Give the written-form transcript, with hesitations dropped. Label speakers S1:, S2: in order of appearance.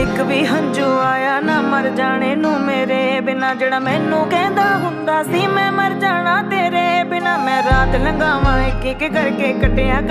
S1: ਇੱਕ ਵੀ ਹੰਝੂ ਆਇਆ ਨਾ ਮਰ ਜਾਣੇ ਨੂੰ ਮੇਰੇ ਬਿਨਾ, ਜਿਹੜਾ ਮੈਨੂੰ ਕਹਿੰਦਾ ਹੁੰਦਾ ਸੀ ਮੈਂ ਮਰ ਜਾਣਾ ਤੇਰੇ ਬਿਨਾ। ਮੈਂ ਰਾਤ ਲੰਘਾਵਾਂ ਇੱਕ ਇੱਕ ਕਰਕੇ ਕੱਟਿਆ